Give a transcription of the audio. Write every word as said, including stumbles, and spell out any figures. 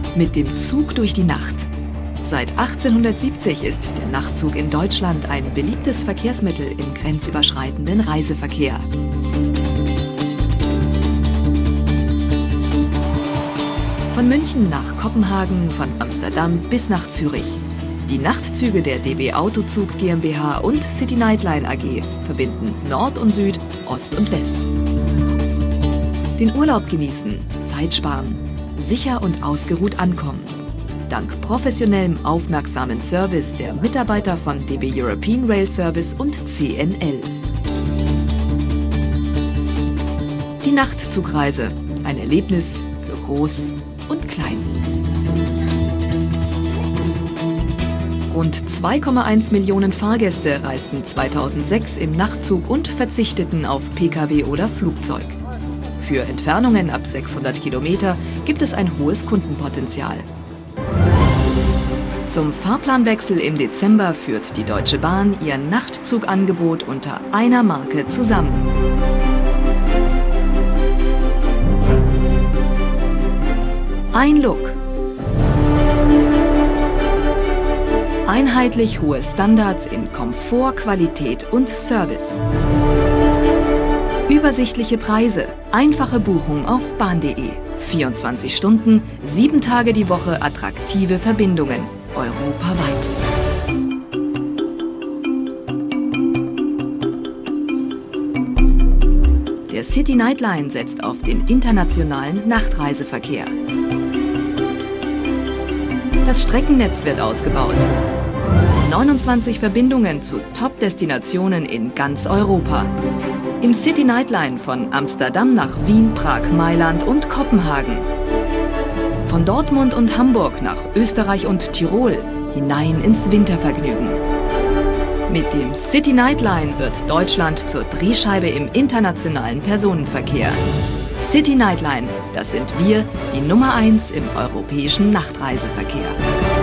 Mit dem Zug durch die Nacht. Seit achtzehnhundertsiebzig ist der Nachtzug in Deutschland ein beliebtes Verkehrsmittel im grenzüberschreitenden Reiseverkehr. Von München nach Kopenhagen, von Amsterdam bis nach Zürich. Die Nachtzüge der D B Autozug GmbH und City Nightline A G verbinden Nord und Süd, Ost und West. Den Urlaub genießen, Zeit sparen, sicher und ausgeruht ankommen. Dank professionellem, aufmerksamen Service der Mitarbeiter von D B European Rail Service und C N L. Die Nachtzugreise, ein Erlebnis für Groß und Klein. Rund zwei Komma eins Millionen Fahrgäste reisten zweitausendsechs im Nachtzug und verzichteten auf Pkw oder Flugzeug. Für Entfernungen ab sechshundert Kilometer gibt es ein hohes Kundenpotenzial. Zum Fahrplanwechsel im Dezember führt die Deutsche Bahn ihr Nachtzugangebot unter einer Marke zusammen. Ein Look. Einheitlich hohe Standards in Komfort, Qualität und Service. Übersichtliche Preise, einfache Buchung auf bahn punkt de. vierundzwanzig Stunden, sieben Tage die Woche attraktive Verbindungen, europaweit. Der City Nightline setzt auf den internationalen Nachtreiseverkehr. Das Streckennetz wird ausgebaut. neunundzwanzig Verbindungen zu Top-Destinationen in ganz Europa. Im City Nightline von Amsterdam nach Wien, Prag, Mailand und Kopenhagen. Von Dortmund und Hamburg nach Österreich und Tirol hinein ins Wintervergnügen. Mit dem City Nightline wird Deutschland zur Drehscheibe im internationalen Personenverkehr. City Nightline, das sind wir, die Nummer eins im europäischen Nachtreiseverkehr.